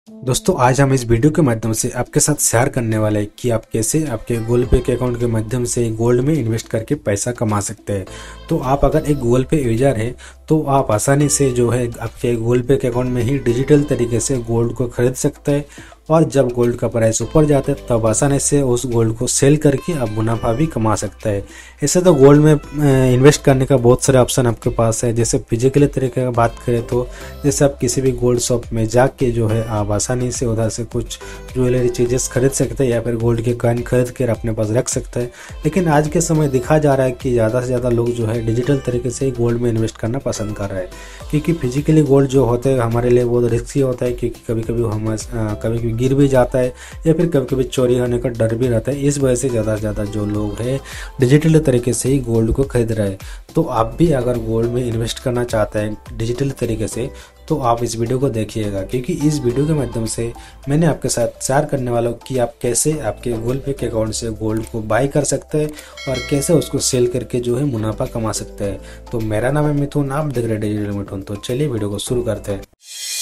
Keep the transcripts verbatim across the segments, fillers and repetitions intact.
दोस्तों, आज हम इस वीडियो के माध्यम से आपके साथ शेयर करने वाले हैं कि आप कैसे आपके गूगल पे के अकाउंट के माध्यम से गोल्ड में इन्वेस्ट करके पैसा कमा सकते हैं। तो आप अगर एक गूगल पे यूजर है तो आप आसानी से जो है आपके गूगल पे के अकाउंट में ही डिजिटल तरीके से गोल्ड को खरीद सकते हैं। और जब गोल्ड का प्राइस ऊपर जाता है तब आसानी से उस गोल्ड को सेल करके आप मुनाफा भी कमा सकते हैं। ऐसे तो गोल्ड में इन्वेस्ट करने का बहुत सारे ऑप्शन आपके पास है। जैसे फिजिकली तरीके का बात करें तो जैसे आप किसी भी गोल्ड शॉप में जाके जो है आप आसानी से उधर से कुछ ज्वेलरी चीज़ें खरीद सकते हैं या फिर गोल्ड के कॉइन खरीद कर अपने पास रख सकते हैं। लेकिन आज के समय देखा जा रहा है कि ज़्यादा से ज़्यादा लोग जो है डिजिटल तरीके से ही गोल्ड में इन्वेस्ट करना पसंद कर रहे हैं, क्योंकि फिजिकली गोल्ड जो होता है हमारे लिए बहुत रिस्की होता है, क्योंकि कभी कभी हम कभी कभी गिर भी जाता है या फिर कभी कभी चोरी होने का डर भी रहता है। इस वजह से ज़्यादा से ज़्यादा जो लोग हैं डिजिटल तरीके से ही गोल्ड को खरीद रहे हैं। तो आप भी अगर गोल्ड में इन्वेस्ट करना चाहते हैं डिजिटल तरीके से तो आप इस वीडियो को देखिएगा, क्योंकि इस वीडियो के माध्यम से मैंने आपके साथ शेयर करने वाला हूँ कि आप कैसे आपके गूगल पे के अकाउंट से गोल्ड को बाय कर सकते हैं और कैसे उसको सेल करके जो है मुनाफा कमा सकते हैं। तो मेरा नाम है मिथुन, आप देख रहे हैं डिजिटल मिथुन। तो चलिए वीडियो को शुरू करते हैं।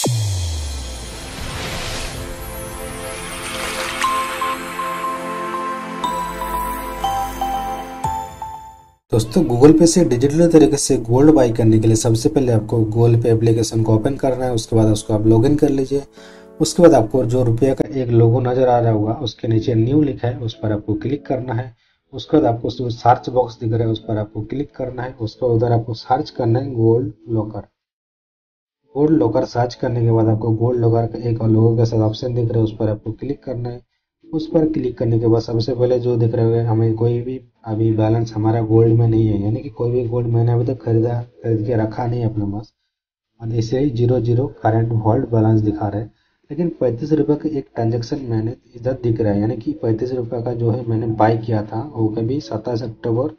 दोस्तों, गूगल पे से डिजिटल तरीके से गोल्ड बाई करने के लिए सबसे पहले आपको गूगल पे एप्लीकेशन को ओपन करना है। उसके बाद उसको आप लॉगिन कर लीजिए। उसके बाद आपको जो रुपये का एक लोगो नज़र आ रहा होगा उसके नीचे न्यू लिखा है, उस पर आपको क्लिक करना है। उसके बाद आपको जो सर्च बॉक्स दिख रहा है उस पर आपको क्लिक करना है। उसके बाद उधर आपको सर्च करना है gold locker. Gold locker search करने के बाद आपको गोल्ड लॉकर का एक लोगो के साथ ऑप्शन दिख रहा है, उस पर आपको क्लिक करना है। उस पर क्लिक करने के बाद सबसे पहले जो दिख रहा है हमें कोई भी अभी बैलेंस हमारा गोल्ड में नहीं है, यानी कि कोई भी गोल्ड मैंने अभी तक खरीदा खरीद के रखा नहीं है अपने पास। और ऐसे ही zero zero current hold balance दिखा रहा है। लेकिन पैंतीस रुपये का एक ट्रांजेक्शन मैंने इधर दिख रहा है, यानी कि पैंतीस रुपये का जो है मैंने बाई किया था वो कभी सत्ताईस अक्टूबर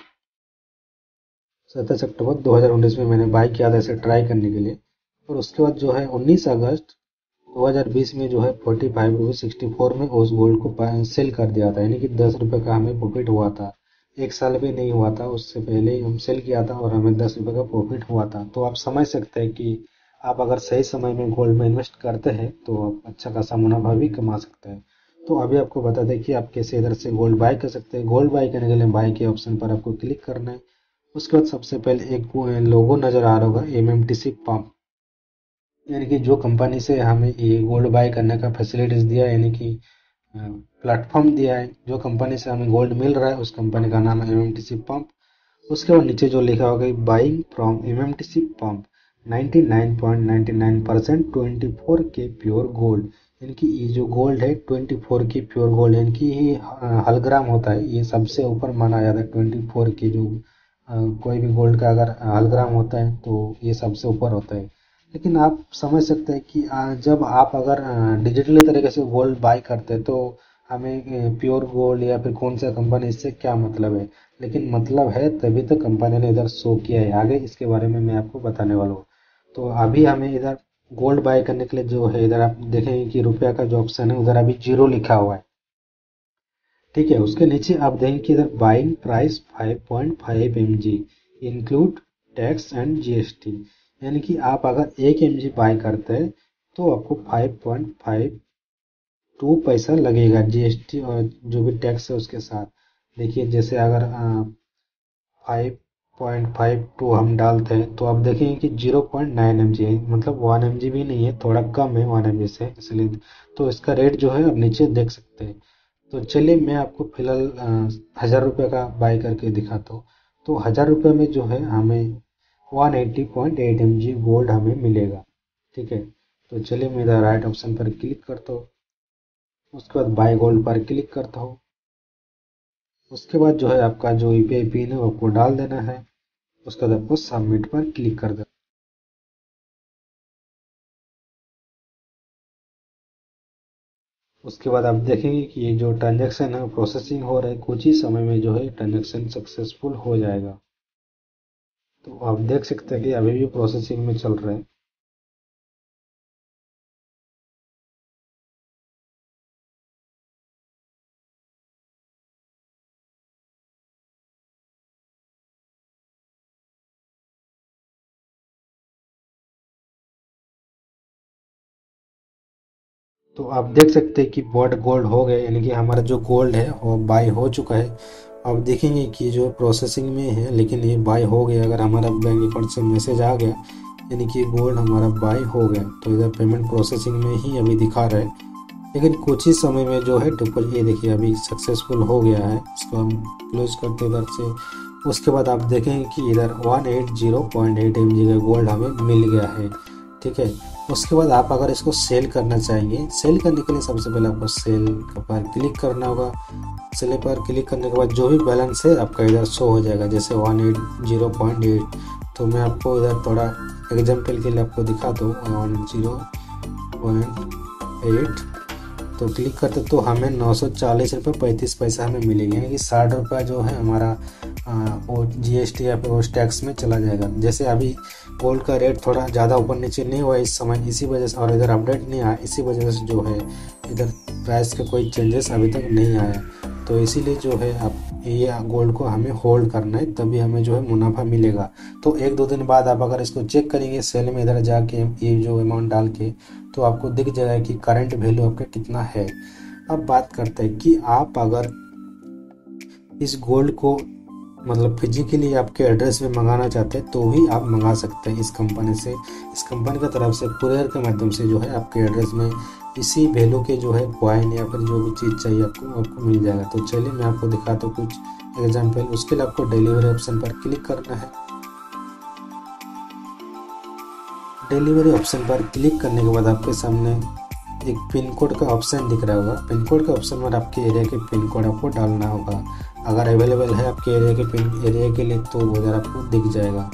सत्ताईस अक्टूबर दो हज़ार उन्नीस में मैंने बाई किया था इसे ट्राई करने के लिए। और उसके बाद जो है उन्नीस अगस्त दो हज़ार बीस में जो है फोर्टी फाइव रुपये सिक्सटी फोर में उस गोल्ड को सेल कर दिया था, यानी कि दस रुपये का हमें प्रॉफिट हुआ था। एक साल भी नहीं हुआ था उससे पहले ही हम सेल किया था और हमें दस रुपये का प्रॉफिट हुआ था। तो आप समझ सकते हैं कि आप अगर सही समय में गोल्ड में इन्वेस्ट करते हैं तो आप अच्छा खासा मुनाफा भी कमा सकते हैं। तो अभी आपको बता दें कि आप कैसे इधर से गोल्ड बाय कर सकते हैं। गोल्ड बाय करने के लिए बाय के ऑप्शन पर आपको क्लिक करना है। उसके बाद सबसे पहले एक लोगो नज़र आ रहा होगा M M T C PAMP, यानी कि जो कंपनी से हमें ये गोल्ड बाय करने का फैसिलिटीज दिया है, यानी कि प्लेटफॉर्म दिया है, जो कंपनी से हमें गोल्ड मिल रहा है उस कंपनी का नाम है एमएमटीसी पंप। उसके बाद नीचे जो लिखा होगा buying from MMTC PAMP ninety nine point ninety nine percent twenty four K pure gold, यानी कि ये जो गोल्ड है twenty four K pure gold, यानी कि ये हलग्राम होता है, ये सबसे ऊपर माना जाता है। ट्वेंटी फोर के जो अ, कोई भी गोल्ड का अगर हलग्राम होता है तो ये सबसे ऊपर होता है। लेकिन आप समझ सकते हैं कि अ, जब आप अगर डिजिटली तरीके से गोल्ड बाय करते हैं तो हमें प्योर गोल्ड या फिर कौन सा कंपनी, इससे क्या मतलब है। लेकिन मतलब है तभी तो कंपनी ने इधर शो किया है, आगे इसके बारे में मैं आपको बताने वाला हूँ। तो अभी हमें इधर गोल्ड बाय करने के लिए जो है इधर आप देखेंगे कि रुपया का जो ऑप्शन है उधर अभी जीरो लिखा हुआ है। ठीक है, उसके नीचे आप देखेंगे कि इधर buying price five point five M G include tax and GST, यानी कि आप अगर एक एम जी बाय करते हैं तो आपको फाइव पॉइंट फाइव टू पैसा लगेगा जीएसटी और जो भी टैक्स है उसके साथ। देखिए जैसे अगर फाइव पॉइंट फाइव टू हम डालते हैं तो आप देखेंगे कि zero point nine M G है, मतलब वन एम जी भी नहीं है, थोड़ा कम है वन एम जी से, इसलिए तो इसका रेट जो है आप नीचे देख सकते हैं। तो चलिए मैं आपको फिलहाल हज़ार रुपये का बाय करके दिखाता हूँ। तो हज़ार रुपये में जो है हमें one eighty point eight M G gold हमें मिलेगा। ठीक है, तो चलिए मैं इधर राइट ऑप्शन पर क्लिक करता हूँ। उसके बाद बाय गोल्ड पर क्लिक करता हूँ। उसके बाद जो है आपका जो यूपीआई पिन है वो आपको डाल देना है। उसके बाद आपको सबमिट पर क्लिक कर देना। उसके बाद आप देखेंगे कि ये जो ट्रांजैक्शन है प्रोसेसिंग हो रहा है, कुछ ही समय में जो है ट्रांजैक्शन सक्सेसफुल हो जाएगा। तो आप देख सकते हैं कि अभी भी प्रोसेसिंग में चल रहा है। तो आप देख सकते हैं कि बॉट गोल्ड हो गए, यानी कि हमारा जो गोल्ड है वो बाय हो चुका है। आप देखेंगे कि जो प्रोसेसिंग में है, लेकिन ये बाय हो गया। अगर हमारा बैंक अकाउंट से मैसेज आ गया यानी कि गोल्ड हमारा बाय हो गया, तो इधर पेमेंट प्रोसेसिंग में ही अभी दिखा रहा है। लेकिन कुछ ही समय में जो है डिपॉजिट, ये देखिए अभी सक्सेसफुल हो गया है। इसको हम क्लोज करते इधर से। उसके बाद आप देखेंगे कि इधर one eight zero point eight M G का गोल्ड हमें मिल गया है। ठीक है, उसके बाद आप अगर इसको सेल करना चाहेंगे, सेल करने के लिए सबसे पहले आपको सेल पर क्लिक करना होगा। सेल पर क्लिक करने के बाद जो भी बैलेंस है आपका इधर शो हो जाएगा, जैसे one eight zero point eight. तो मैं आपको इधर थोड़ा एग्जाम्पल के लिए आपको दिखा दूँ, वन जीरो पॉइंट एट तो क्लिक करते तो हमें नौ सौ चालीस रुपये पैंतीस पैसा हमें मिलेंगे, यानी कि साठ रुपये जो है हमारा वो जीएसटी या फिर उस टैक्स में चला जाएगा। जैसे अभी गोल्ड का रेट थोड़ा ज़्यादा ऊपर नीचे नहीं हुआ इस समय, इसी वजह से, और इधर अपडेट नहीं आया, इसी वजह से जो है इधर प्राइस का कोई चेंजेस अभी तक नहीं आया। तो इसीलिए जो है आप ये गोल्ड को हमें होल्ड करना है, तभी हमें जो है मुनाफा मिलेगा। तो एक दो दिन बाद आप अगर इसको चेक करेंगे सेल में, इधर जाके ये जो अमाउंट डाल के, तो आपको दिख जाएगा कि करंट वैल्यू आपका कितना है। अब बात करते हैं कि आप अगर इस गोल्ड को मतलब फिजिकली आपके एड्रेस में मंगाना चाहते हैं तो भी आप मंगा सकते हैं इस कंपनी से। इस कंपनी की तरफ से कुरियर के माध्यम से जो है आपके एड्रेस में इसी वैल्यू के जो है कॉइन या फिर जो भी चीज़ चाहिए आपको आपको मिल जाएगा। तो चलिए मैं आपको दिखाता हूँ कुछ एग्जांपल। उसके लिए आपको डिलीवरी ऑप्शन पर क्लिक करना है। डिलीवरी ऑप्शन पर क्लिक करने के बाद आपके सामने एक पिन कोड का ऑप्शन दिख रहा होगा। पिन कोड के ऑप्शन में आपके एरिया के पिन कोड आपको डालना होगा। अगर अवेलेबल है आपके एरिया के पिन एरिया के लिए तो उधर आपको दिख जाएगा।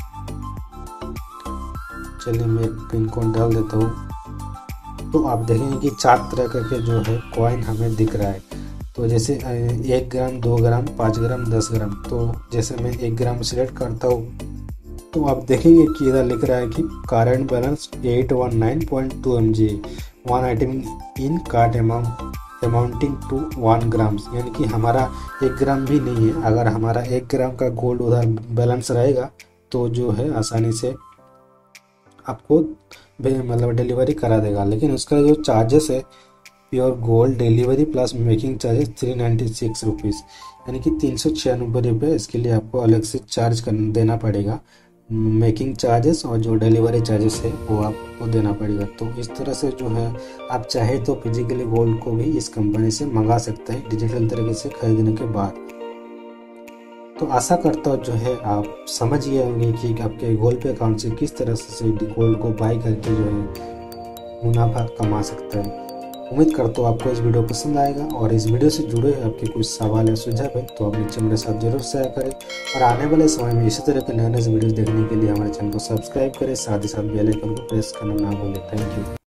चलिए मैं एक पिन कोड डाल देता हूँ। तो आप देखेंगे कि चार तरह के जो है कॉइन हमें दिख रहा है। तो जैसे एक ग्राम, दो ग्राम, पाँच ग्राम, दस ग्राम। तो जैसे मैं एक ग्राम सिलेक्ट करता हूँ तो आप देखेंगे कि इधर लिख रहा है कि current balance eight one nine point two M G, one item in cart amount amounting to one grams, यानी कि हमारा एक ग्राम भी नहीं है। अगर हमारा एक ग्राम का गोल्ड उधर बैलेंस रहेगा तो जो है आसानी से आपको मतलब डिलीवरी करा देगा। लेकिन उसका जो चार्जेस है pure gold delivery plus making charges three ninety six rupees, यानी कि तीन सौ छियानबे रुपये इसके लिए आपको अलग से चार्ज कर देना पड़ेगा। मेकिंग चार्जेस और जो डिलीवरी चार्जेस है वो आपको देना पड़ेगा। तो इस तरह से जो है आप चाहे तो फिजिकली गोल्ड को भी इस कंपनी से मंगा सकते हैं डिजिटल तरीके से खरीदने के बाद। तो आशा करता हूँ जो है आप समझ गए होंगे कि आपके गोल्ड पे अकाउंट से किस तरह से गोल्ड को बाई करके जो है मुनाफा कमा सकते हैं। उम्मीद करता हूँ आपको इस वीडियो पसंद आएगा, और इस वीडियो से जुड़े आपके कुछ सवाल या सुझाव है तो आप नीचे मेरे साथ जरूर शेयर करें। और आने वाले समय में इसी तरह के नए नए वीडियोस देखने के लिए हमारे चैनल को सब्सक्राइब करें, साथ ही साथ बेल आइकन को प्रेस करना ना भूलें। Thank you.